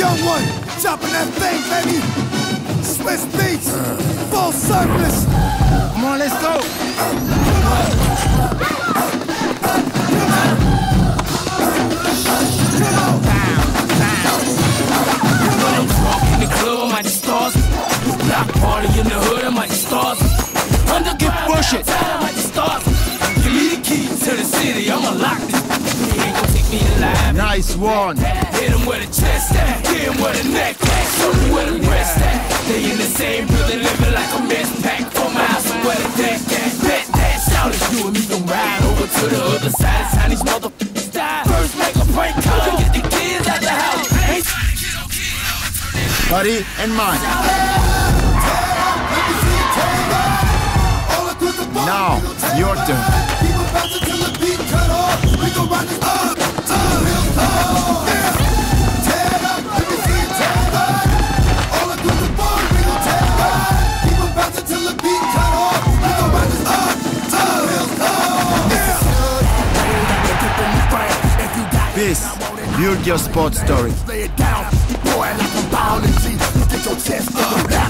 young one, chopping that thing, baby. Swiss beats, full service. Come on, let's go. When I'm drunk in the club, I might stars. Block party in the hood, I might stars. Underground, push it. I might stars. Give me the key to the city, I'ma lock this. He ain't gon' take me alive. Nice one. Hit him where the chest at, hit him where the neck at, show me where the breast at. They in the same building, living like a mess pack. 4 miles from where the deck at. Bet that shout is you and me gon' ride over to the other side. It's how these motherfuckers die. First make a break call, get the kids out the house. Ain't trying to get okay. Buddy and mine. Now, your turn. Byss, build your sport story. Lay it down, boy, like a ball and G. Get your chest up.